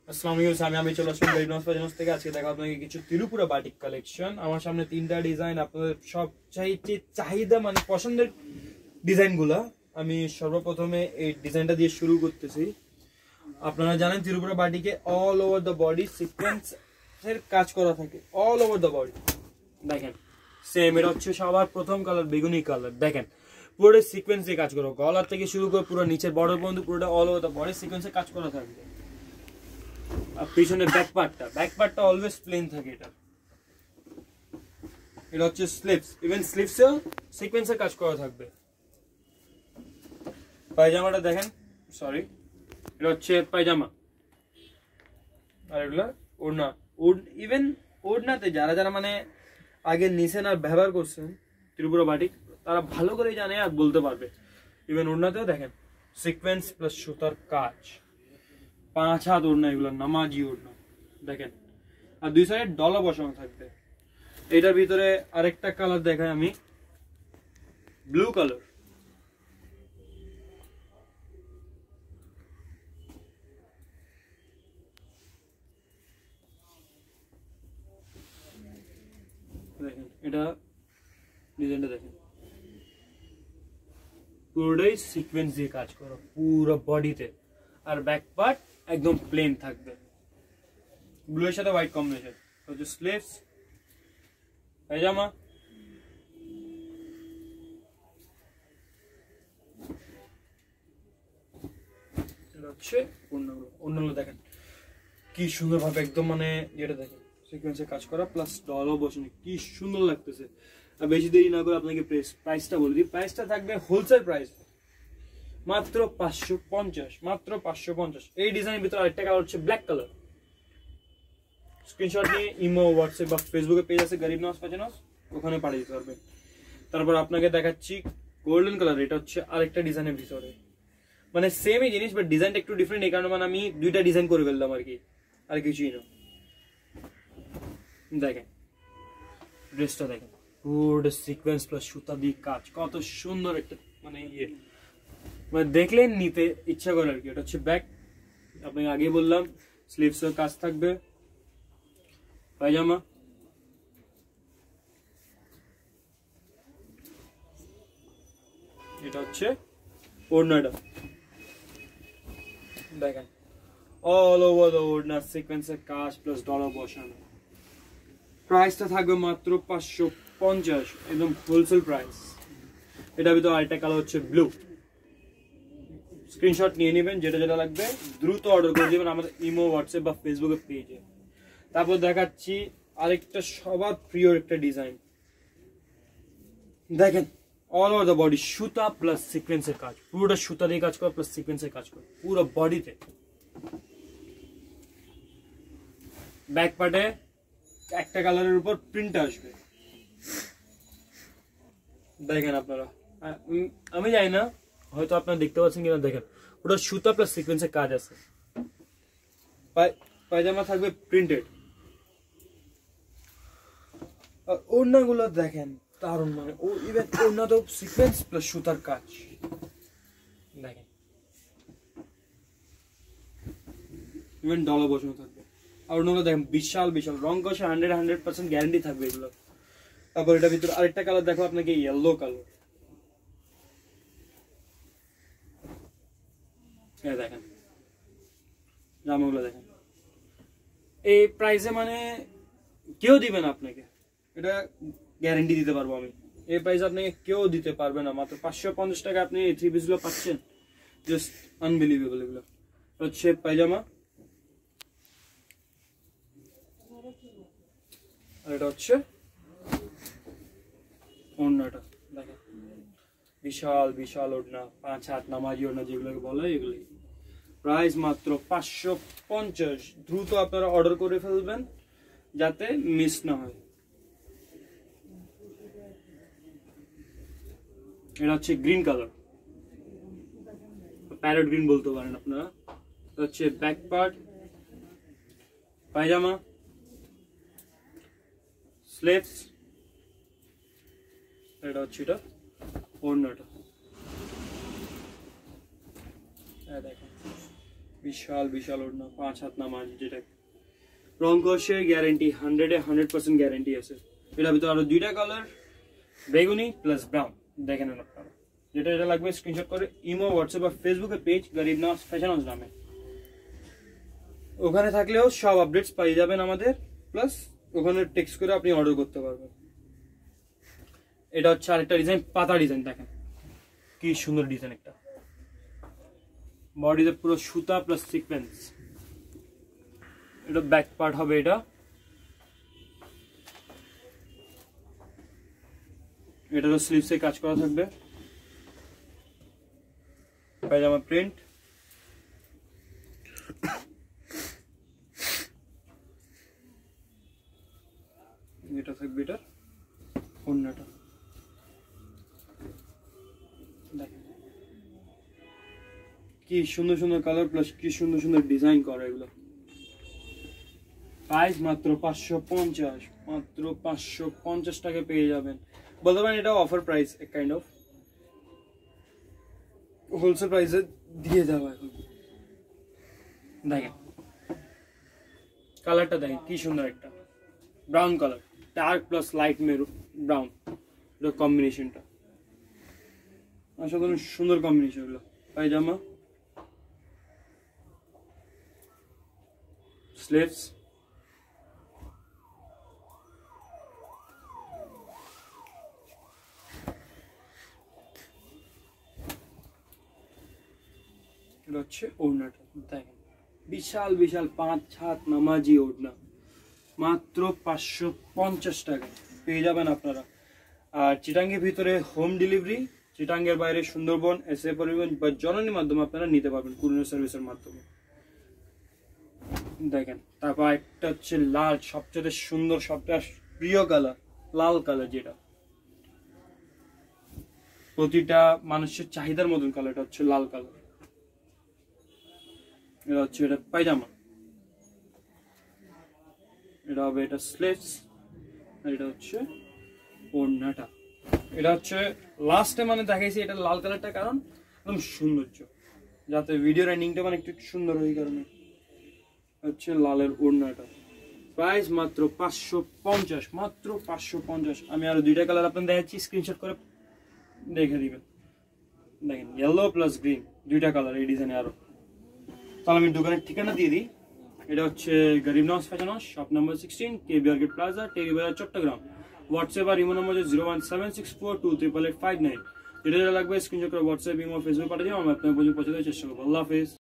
আসসালামু আলাইকুম, আমি চলে আসলাম গরিব নওয়াজ ফাজানস থেকে। আজকে দেখা আপনাকে কিছু ত্রিপুরা বাটিক কালেকশন। আমার সামনে তিনটা ডিজাইন, আপনাদের সব চাহিদা মানে পছন্দের ডিজাইনগুলা। আমি সর্বপ্রথমে এই ডিজাইনটা দিয়ে শুরু করতেছি। আপনারা জানেন ত্রিপুরা বাটিকে অল ওভার দ্য বডি সিকোয়েন্সের কাজ করা থাকে, অল ওভার দ্য বডি। দেখেন সেম, এটা হচ্ছে সবার প্রথম কালার বেগুনি কালার। দেখেন পুরো সিকোয়েন্স দিয়ে কাজ করো, গলার থেকে শুরু করে পুরো নিচের বর্ডার পর্যন্ত পুরোটা অল ওভার দ্য বডি সিকোয়েন্সে কাজ করা থাকবে। আর পিছনে ব্যাক পার্টটা অলওয়েজ প্লেন থাকে। এটা হচ্ছে স্লিভস, ইভেন স্লিভসেও সিকোয়েন্সের কাজ করা থাকবে। পায়জামাটা দেখেন, সরি এটা হচ্ছে পায়জামা। আর এগুলা ওড়না, ইভেন ওড়নাতে যারা যারা মানে আগে নিছেন আর ব্যবহার করছেন ত্রিপুরা বাটিক, তারা ভালো করে জানে আর বলতে পারবে। ইভেন ওড়নাতেও দেখেন সিকোয়েন্স প্লাস সুতার কাজ, 5 হাত ওড়না, এগুলো নামাজি ওড়না দেখেন। আর দুই সাইডে ডলা বসানো থাকবে। এটার ভিতরে আরেকটা কালার দেখাই আমি, ব্লু কালার। দেখেন এটা ডিজাইনটা দেখেন, পুরোটাই সিকোয়েন্স দিয়ে কাজ করো পুরো বডিতে। আর ব্যাক পার্ট একদম প্লেন থাকবে, ব্লু এর সাথে হোয়াইট কম্বিনেশন। হচ্ছে স্লিভস, পায়জামা, এটা হচ্ছে অন্যগুলো দেখেন কি সুন্দর ভাবে একদম মানে যেটা দেখেন সিকোয়েন্সে কাজ করা প্লাস ডলও বসানো, কি সুন্দর লাগতেছে। আর বেশি দেরি না করে আপনাকে প্রাইসটা বলে দিই। প্রাইসটা থাকবে হোলসেল প্রাইস মাত্র 550, মাত্র 550। এই ডিজাইনের ভিতরে আরেকটা কালার হচ্ছে ব্ল্যাক কালার। স্ক্রিনশট নিয়ে ইমো, হোয়াটসঅ্যাপ বা ফেসবুকে পেজ আছে গরিব নওয়াজ ফাজানস, ওখানে পাঠিয়ে দিতে পারবেন। তারপর আপনাকে দেখাচ্ছি গোল্ডেন কালার। এটা হচ্ছে আরেকটা ডিজাইনের ভিতরে, মানে সেমই জিনিস বাট ডিজাইনটা একটু ডিফারেন্ট। এই কারণে মানে আমি দুইটা ডিজাইন করে ফেললাম আর কি, আর কিছুই না। দেখেন ড্রেসটা দেখেন, পুরো সিকোয়েন্স প্লাস সুতা দিয়ে কাজ, কত সুন্দর একটা মানে মানে দেখলে নিতে ইচ্ছা করে আর কি। এটা হচ্ছে ব্যাক, আপনাকে আগে বললাম স্লিভসের কাজ থাকবে। পায়জামা, এটা হচ্ছে ওড়নাটা দেখেন, অল ওভার দ্য ওড়না সিকোয়েন্সের কাজ প্লাস ডলার বসানো। প্রাইসটা থাকবে মাত্র 550, একদম হোলসেল প্রাইস। এটা ভিতরে আরেকটা কালার হচ্ছে ব্লু। স্ক্রিনশট নিয়ে নেবেন, যেটা যেটা লাগবে দ্রুত অর্ডার করে দেবেন আমাদের ইমো, হোয়াটসঅ্যাপ বা ফেসবুকের পেজে। তারপর দেখাচ্ছি আরেকটা সবার প্রিয় একটা ডিজাইন। দেখেন অল ওভার দ্য বডি সুতা প্লাস সিকোয়েন্সের কাজ, পুরোটা সুতা দিয়ে কাজ করা প্লাস সিকোয়েন্সের কাজ করা পুরো বডিতে। ব্যাক পার্টে একটা কালারের উপর প্রিন্ট আসবে। দেখেন আপনারা, আমি জানি না হয়তো আপনারা দেখতে পাচ্ছেন কিনা, দেখেন পুরো সুতা প্লাস সিকোয়েন্সের কাজ আছে। পায়জামা থাকবে প্রিন্টেড। আর ওড়নাগুলো দেখেন দারুণ, মানে ও ইভেন ওড়না তো সিকোয়েন্স প্লাস সুতার কাজ দেখেন, ইভেন ডলা বসানো থাকবে। আর ওড়নাগুলো দেখেন বিশাল বিশাল, রং কষে 100% গ্যারান্টি থাকবে এগুলো। তারপর এটার ভিতরে আরেকটা কালার দেখো আপনাকে, ইয়েলো কালার। দেখেন জামাগুলো দেখেন, এই প্রাইসে মানে কেউ দিবে না আপনাকে, এটা গ্যারান্টি দিতে পারবো আমি। এই প্রাইস আপনাকে কেউ দিতে পারবে না। মাত্র 550 টাকা আপনি এই থ্রি পিসগুলো পাচ্ছেন, জাস্ট আনবিলিভেবল। এগুলো হচ্ছে পায়জামা, আর এটা হচ্ছে ওড়নাটা দেখেন, বিশাল বিশাল ওড়না, 5 হাত নামাজি ওড়না যেগুলোকে বলে, এগুলি। প্রাইস মাত্র 550। দ্রুত আপনারা অর্ডার করে ফেলবেন যাতে মিস না হয়। এটা হচ্ছে গ্রিন কালার, প্যারট গ্রিন বলতে পারেন আপনারা। এটা হচ্ছে ব্যাক পার্ট, পায়জামা, স্লিভস, এটা হচ্ছে এটা ওড়নাটা। দেখেন বিশাল বিশাল ওড়না 5 হাত নামাজ, যেটা রং কষে গ্যারান্টি 100% গ্যারান্টি আছে। এটার ভিতরে আরো দুইটা কালার, বেগুনি প্লাস ব্রাউন। দেখেন আপনারা, যেটা এটা লাগবে স্ক্রিনশট করে ইমো, হোয়াটসঅ্যাপ বা ফেসবুকে পেজ গরিব নওয়াজ ফ্যাশন হাউস নামে, ওখানে থাকলেও সব আপডেটস পাই যাবেন আমাদের, প্লাস ওখানে টেক্সট করে আপনি অর্ডার করতে পারবেন। এটা হচ্ছে আরেকটা ডিজাইন, পাতা ডিজাইন। দেখেন কি সুন্দর ডিজাইন, একটা বডিতে পুরো সুতা প্লাস সিকোয়েন্স। এটা ব্যাক পার্ট হবে, এটারও স্লিভসে কাজ করা থাকবে, পায়জামা প্রিন্ট। এটা থাকবে এটার ওড়নাটা। দেখেন কি সুন্দর সুন্দর কালার প্লাস কি সুন্দর সুন্দর ডিজাইন করা এগুলো। প্রাইস মাত্র 550, মাত্র 550 টাকা পেয়ে যাবেন। বলতে পারেন এটা অফার প্রাইস, এক কাইন্ড অফ হোলসেল প্রাইসে দিয়ে দেওয়া এখন। দেখেন কালারটা, দেখেন কি সুন্দর একটা brown colour, dark plus light maroon brown, এটা কম্বিনেশনটা অসাধারণ সুন্দর কম্বিনেশন। হলো পায়জামা, স্লিভস, এটা হচ্ছে ওড়নাটা। দেখেন বিশাল বিশাল 5 হাত নামাজি ওড়না, মাত্র 550 টাকা পেয়ে যাবেন আপনারা। আর চিটাঙ্গের ভিতরে হোম ডেলিভারি, চিটাঙ্গের বাইরে সুন্দরবন, এসএ পরিবহন বা জননীর মাধ্যমে আপনারা নিতে পারবেন, কুরিয়ার সার্ভিসের মাধ্যমে। দেখেন তারপর একটা হচ্ছে লাল, সবচেয়ে সুন্দর, সবচেয়ে প্রিয় কালার লাল কালার, যেটা প্রতিটা মানুষের চাহিদার মতন কালার। এটা হচ্ছে লাল কালার, এটা হচ্ছে এটা পায়জামা, এটা হবে এটা স্লিভস, আর এটা হচ্ছে ওড়নাটা। এটা হচ্ছে লাস্টে মানে দেখাইছি এটা লাল কালারটা, কারণ একদম সৌন্দর্য, যাতে ভিডিওর এন্ডিংটা মানে একটু সুন্দর হয়, কারণে হচ্ছে লালের ওড়নাটা। প্রাইস মাত্র 550, মাত্র 550। আমি আরো দুইটা কালার আপনাদের দেখাচ্ছি, স্ক্রিনশট করে দেখে দিবেন। দেখেন ইয়েলো প্লাস গ্রিন, দুইটা কালার এই ডিজাইনে আরো। তাহলে আমি দোকানের ঠিকানা দিয়ে দিই। এটা হচ্ছে Garib Nawaz fashion house, shop number 16, KB arcade plaza, Terry Bazar, Chattogram. WhatsApp আর ইমো নম্বর 01764288559। যেটা লাগবে স্ক্রিনশট করে হোয়াটসঅ্যাপ, ইমো, ফেসবুক পাঠিয়ে দিন, আমি আপনার পৌঁছে দেওয়ার চেষ্টা করবো। আল্লাহ হাফেজ।